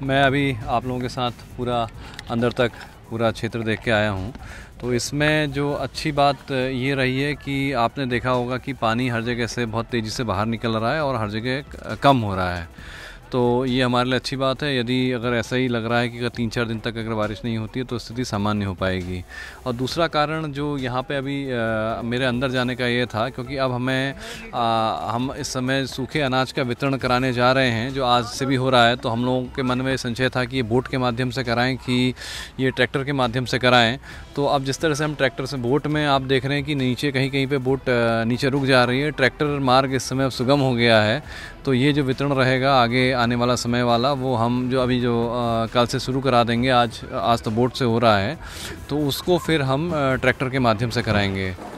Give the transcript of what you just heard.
मैं अभी आप लोगों के साथ पूरा अंदर तक पूरा क्षेत्र देख के आया हूँ। तो इसमें जो अच्छी बात ये रही है कि आपने देखा होगा कि पानी हर जगह से बहुत तेज़ी से बाहर निकल रहा है और हर जगह कम हो रहा है। तो ये हमारे लिए अच्छी बात है। यदि अगर ऐसा ही लग रहा है कि अगर 3-4 दिन तक अगर बारिश नहीं होती है तो स्थिति सामान्य हो पाएगी। और दूसरा कारण जो यहाँ पे अभी मेरे अंदर जाने का ये था, क्योंकि अब हम इस समय सूखे अनाज का वितरण कराने जा रहे हैं जो आज से भी हो रहा है। तो हम लोगों के मन में संशय था कि ये बोट के माध्यम से कराएं कि ये ट्रैक्टर के माध्यम से कराएं। तो अब जिस तरह से हम ट्रैक्टर से, बोट में आप देख रहे हैं कि नीचे कहीं कहीं पे बोट नीचे रुक जा रही है। ट्रैक्टर मार्ग इस समय अब सुगम हो गया है। तो ये जो वितरण रहेगा आगे आने वाला समय वाला, वो हम जो अभी कल से शुरू करा देंगे। आज तो बोट से हो रहा है, तो उसको फिर हम ट्रैक्टर के माध्यम से कराएंगे।